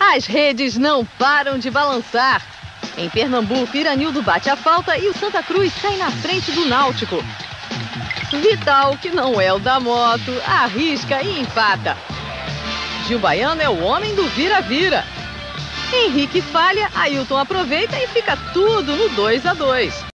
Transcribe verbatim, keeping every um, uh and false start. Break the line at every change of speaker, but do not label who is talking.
As redes não param de balançar. Em Pernambuco, Iranildo bate a falta e o Santa Cruz sai na frente do Náutico. Vital, que não é o da moto, arrisca e empata. Gil Baiano é o homem do vira-vira. Henrique falha, Ailton aproveita e fica tudo no dois a dois.